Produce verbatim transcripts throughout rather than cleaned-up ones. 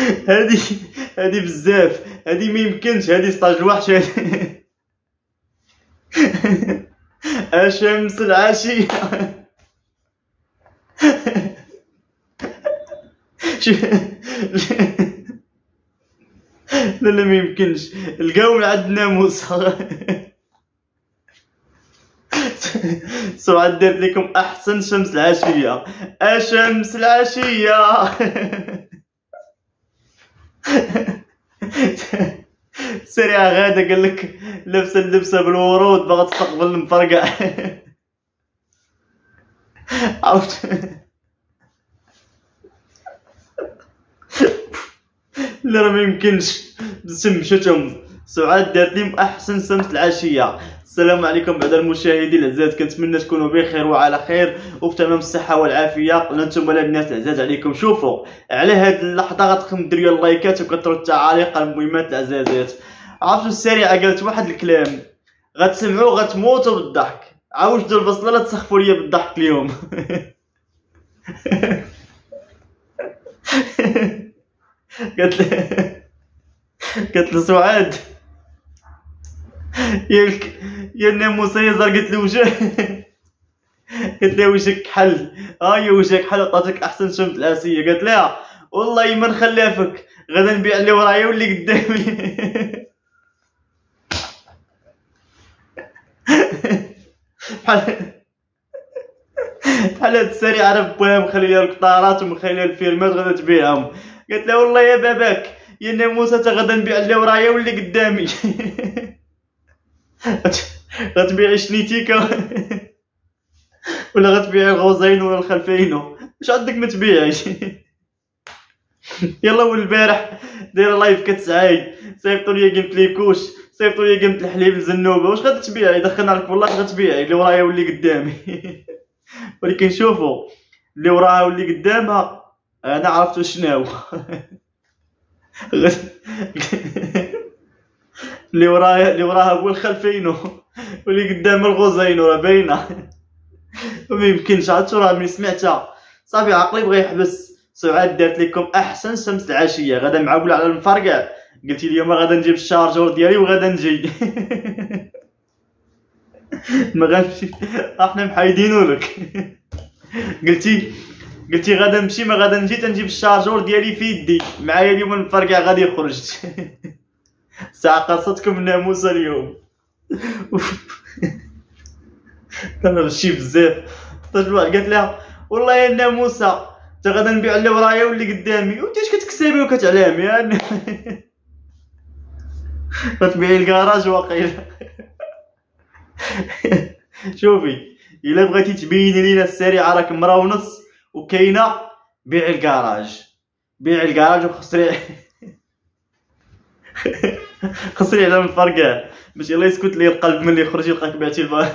هادي هادي بزاف، هادي ما يمكنش، هادي ستاج وحش هادي. الشمس العاشية. لا لا ما يمكنش، لقاو من عند الناموس. سعاد درت لكم احسن شمس العاشية، الشمس العاشية. سريعة غادة قال لك لابسة اللبسة بالورود باغا تستقبل المفرقع. عرفت؟ لا راه ما يمكنش، بسم شتم. سعاد دارت لهم احسن شمس العاشيه. السلام عليكم بعد المشاهدين العزاز، كنتمنى تكونوا بخير وعلى خير وفي تمام الصحه والعافيه. قلنا نتوما الناس العزاز عليكم، شوفوا على هاد اللحظه غتخدم ديروا اللايكات وكثروا التعاليق المهمات العزازات. عرفتوا السريعه قالت واحد الكلام غتسمعوه غتموتوا بالضحك. عاوجدوا البصله لا تسخفوا ليا بالضحك اليوم. قالت له قالت له سعاد ياك يا الناموسه يا زرقت له وجه. قالت لها وجهك كحل، ها يا وجهك كحل عطاتك احسن شمس العاسيه. قالت لها والله ما نخلافك، غدا نبيع اللي ورايا واللي قدامي. بحال بحال هاد السريعه راه باها مخلي لها القطارات ومخلي لها الفيرمات غادا تبيعهم. قالت لها والله يا باباك يا الناموسه تا غدا نبيع اللي ورايا واللي قدامي. غتبيعي شنيتيكا ولا غتبيعي الغوزين ولا الخلفينو؟ واش عندك ما تبيعيش؟ يلا والبارح دايره لايف كتسعاي صيفطوا لي قيمه ليكوش، صيفطوا لي قيمه الحليب الزنوبه. واش غادي تبيعي؟ دخلنا عليك والله غتبيعي اللي ورايا واللي قدامي. ولكن شوفوا اللي وراها واللي قدامها انا عرفت شناهو. اللي وراها اللي وراها هو الخلفينو واللي قدامها الغوزينو، راه باينه. وما يمكنش. عرفتوا راه ملي سمعتها صافي عقلي بغى يحبس. سعاد دارت لكم احسن شمس العاشيه، غدا معول على المفرقع. قلتي اليوم غدا نجيب الشارجور ديالي وغدا نجي. ما غنمشي احنا محايدينو لك. قلتي قلتي غدا نمشي ما غدا نجي تنجيب الشارجور ديالي في يدي معايا اليوم المفرقع غادي يخرج. ساعه قصتكم الناموسه اليوم. انا غشي بزاف. قالت لها والله يا الناموسه تا غدا نبيع اللي ورايا واللي قدامي. وانت اش كتكسبي وكتعلامي يعني؟ غتبيعي الكراج واقيلا. شوفي الا بغيتي تبيني لينا السريعه راك مرا ونص وكاينه، بيعي الكراج، بيعي الكراج وخسري. خسري على المفرقع باش يلا يسكت لي القلب ملي يخرج يلقاك بعتي البار.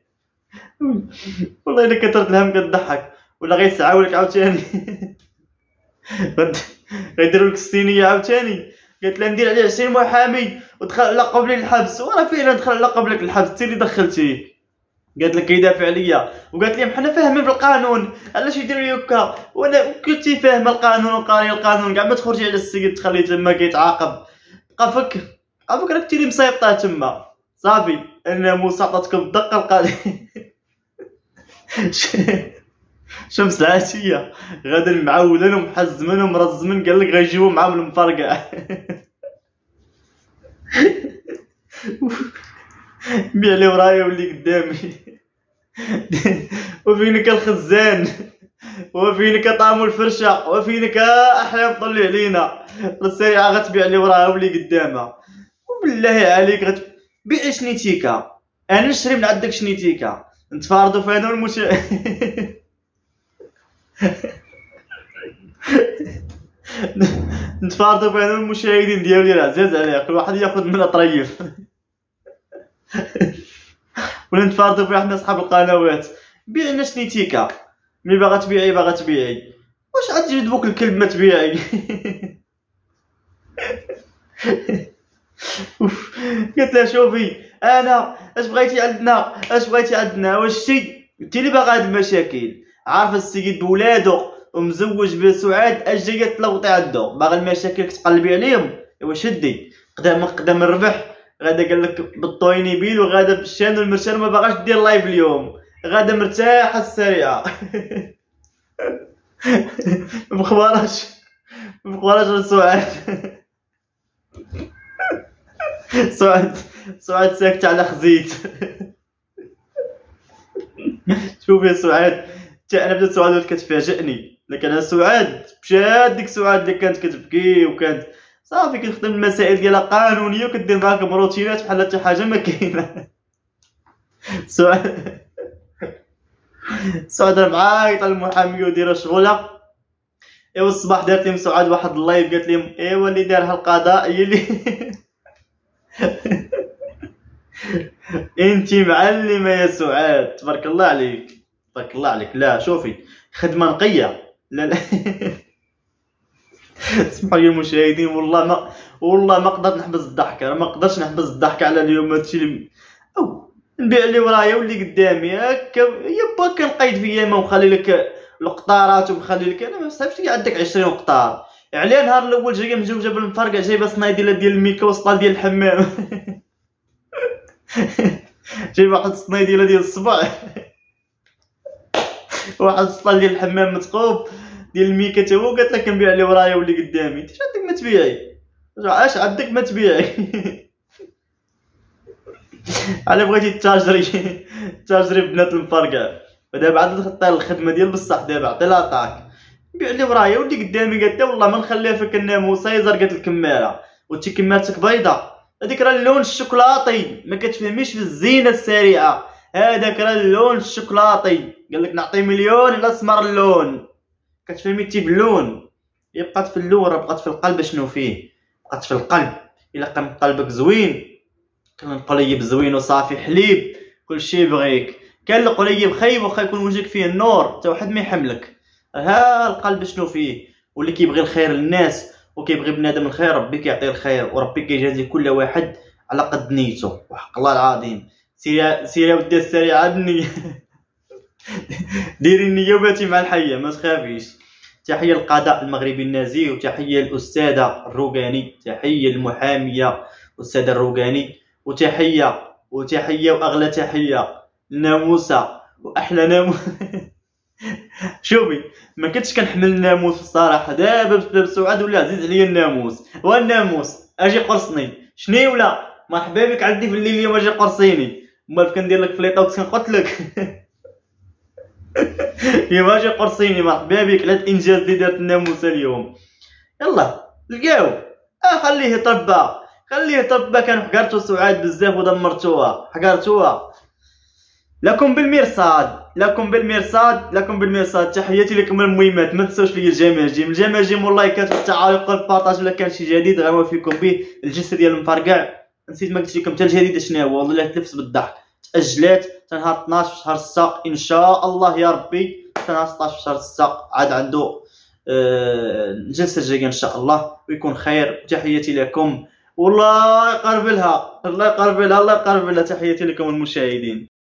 والله الا كثرت الهم كضحك ولا غيسعاولك عاوتاني. غيديروا لك الصينيه عاوتاني. قالت لها ندير عليه عشرين محامي ودخل لقب لي الحبس، وانا فعلا دخل لقب لك الحبس انت اللي دخلتيه. قالت لك كيدافع عليا وقالت لي حنا فاهمين في القانون علاش يديروا لي هكا، وانا كنتي فاهمه القانون وقاري القانون كاع ما تخرجي على السيد تخليه تما كيتعاقب. بقى فكر بقى فكر كنتي اللي مصيفطاه تما صافي. الناموس عطاتكم الدقه القاضي. شمس العاشيه غدا معولين ومحزمين ومرزمين، قال لك غيجيبوا معاهم المفرقع. بيع لي ورايا واللي قدامي. وفينك الخزان وفينك طعم الفرشه وفينك احلام طلي علينا. السريعه غتبيع لي وراها واللي قدامها. وبالله عليك غتبيع شنيتيكا، انا نشري من عندك شنيتيكا نتفارضوا فينا المش. نتفارضوا بين المشاهدين ديالي العزاز عليه، كل واحد ياخذ من طريف. ولا نتفارضوا بين حنا صحاب القنوات. بيع لنا شنيتيكا، ملي باغا تبيعي باغا تبيعي. واش عاد تجذبوك الكلب ما تبيعي؟ قلت لها شوفي انا اش بغيتي عندنا اش بغيتي عندنا واش شتي انت اللي باغا هاد المشاكل. عارفه السيد بولادو ومزوج بسعاد اجي جات تلوطي عندو باغي المشاكل تقلبي عليهم. ايوا شدي قدام قدام الربح. غادا قال لك بالطويني بيل وغادا بالشان والمرشان ما باغاش دير لايف اليوم. غادا مرتاحه السريعه. مخبراش مخبراش سعاد. سعاد سعاد ساكتة على خزيت. شوف يا سعاد حتى انا بدات سعاد كتفاجئني، لكن انا سعاد مشات ديك سعاد اللي كانت كتبكي وكانت صافي كتخدم المسائل ديالها قانونيه وكدير معاكم روتينات بحال حتى حاجه ما كاينه. سعاد سعاد راه معايطه المحاميه ودايره شغلها. ايوا الصباح دارت لهم سعاد واحد اللايف قالت لهم ايوا اللي دارها القضاء هي اللي انتي معلمه يا سعاد تبارك الله عليك تبارك الله عليك. لا شوفي خدمه نقيه. لا لا اسمحوا لي المشاهدين والله ما والله ما قدرت نحبس الضحك. انا ما قدرتش نحبس الضحك على اليوم هادشي اللي او نبيع اللي ورايا واللي قدامي هكا يبا كنقيد فيا ما ونخلي لك القطارات ونخلي لك. انا ما صافيش لي عندك عشرين قطار على نهار الاول جايه مزوجه بالمفرقع جايبه صنايديله ديال الميكا وسطال ديال الحمام. جايبه واحد الصنايديله ديال الصبع واحد السطال ديال الحمام مثقوب ديال الميكا تا هو قالت لك كنبيع اللي ورايا واللي قدامي. انت اش عندك ما تبيعي؟ اش عندك ما تبيعي؟ على بغيتي تاجري تاجري بنات المفرقع. ودابا عاد دخلت الخدمه ديال بصح دابا عطي لها طاك نبيع اللي ورايا واللي قدامي. قالت لها والله ما نخليها فيك الناموسه يزرقت الكماره وانت كمارتك بيضه. هذيك راه اللون الشوكلاطي ما كتفهميش في الزينه السريعه. هذاك راه اللون الشوكلاطي قال لك نعطي مليون على اسمر اللون. كتفهمي تي باللون هي بقات في اللون راه بقات في القلب. شنو فيه بقات في القلب. الا كان قلبك زوين كان القليب زوين وصافي حليب كلشي بغيك. كان القليب خايب واخا يكون وجهك فيه النور حتى واحد ما يحملك. ها القلب شنو فيه. واللي كيبغي الخير للناس وكيبغي بنادم الخير ربي كيعطيه الخير وربي كيجازي كل واحد على قد نيته وحق الله العظيم. سير سير يا ودي السريعه بالنيه. ديري النيه وباتي مع الحيه ما تخافيش. تحيه للقضاء المغربي النزيه وتحيه للاستاذه الروقاني. تحيه للمحاميه الاستاذه الروقاني وتحيه وتحيه واغلى تحيه للناموسه واحلى ناموس. شوفي ما كنتش كنحمل الناموس الصراحه. دابا بسبب سعاد ولا عزيز عليا الناموس. والناموس اجي قرصني شني ولا مرحبا بك عندي في الليل اليوم اجي قرصيني. امال كندير لك فليطه وكنت كنقتلك. يا اجي قرصيني مرحبا بك على الانجاز اللي دارت الناموسه اليوم. يلا لقاو اه خليه يتربى خليه يتربى. كان حقرتو سعاد بزاف ودمرتوها حقرتوها. لكم بالمرصاد لكم بالمرصاد لكم بالمرصاد. تحياتي لكم المهمات. ما تنساوش لي الجماجم الجماجم واللايكات والتعاليق والبارطاج الا كان شي جديد غنوافيكم به. الجسر ديال المفرقع نسيت ما قلت لكم حتى الجديد شنو هو والله تلفت بالضحك. تاجلات حتى نهار اثناش في شهر ستة ان شاء الله يا ربي. حتى نهار ستطاش في شهر ستة عاد عنده آه الجلسه الجايه ان شاء الله ويكون خير. تحياتي لكم والله يقرب لها الله يقرب لها الله يقرب لها. تحياتي لكم المشاهدين.